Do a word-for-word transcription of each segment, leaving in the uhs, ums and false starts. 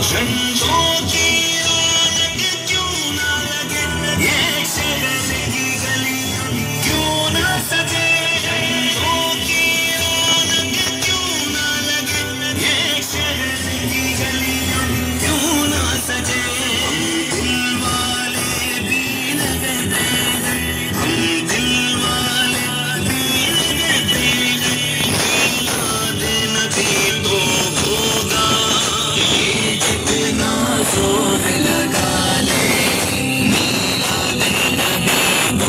झंडों की रौनक क्यों ना लगे, ये शहर की गलियां क्यों ना सजे। झंडों की रौनक क्यों ना लगे, ये शहर की गलियां क्यों ना सजे। हम दिल वाले भी लगते हैं, हम दिल वाले भी लगते हैं, मिलाद नबी तो होगा ये जितना जोर लगा ले, मिलाद नबी तो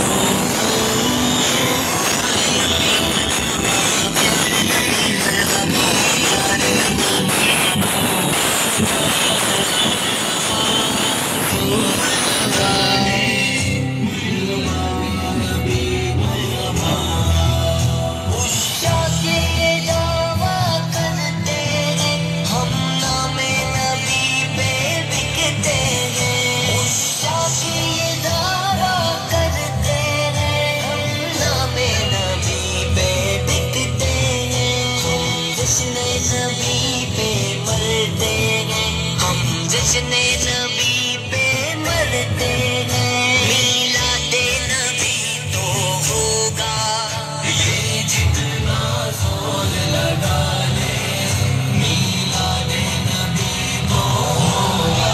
जश्न नबी पे मरते हैं, मिलाद नबी तो होगा ये जितना जोर लगा ले, मिलाद नबी तो होगा।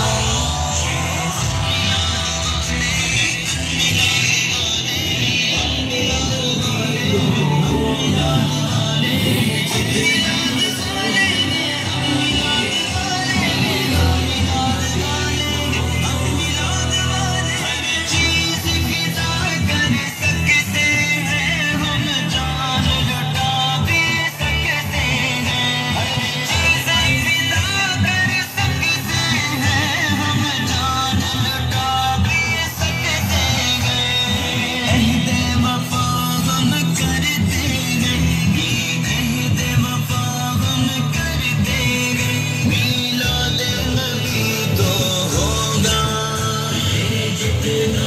मिलाद नबी तो होगा ये जितना